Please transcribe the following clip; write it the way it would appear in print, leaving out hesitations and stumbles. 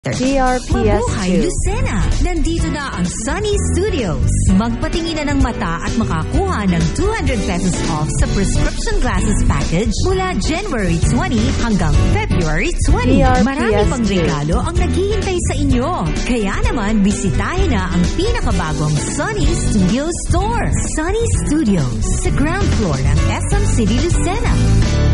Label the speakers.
Speaker 1: DRPS
Speaker 2: Mabuhay Lucena! Nandito na ang Sunnies Studios. Magpatingin na ng mata at makakuha ng 200 pesos off sa prescription glasses package mula January 20 hanggang February 20.
Speaker 1: DRPS
Speaker 2: Marami pang regalo ang naghihintay sa inyo. Kaya naman, bisitahin na ang pinakabagong Sunnies Studios Store. Sunnies Studios sa ground floor ng SM City Lucena.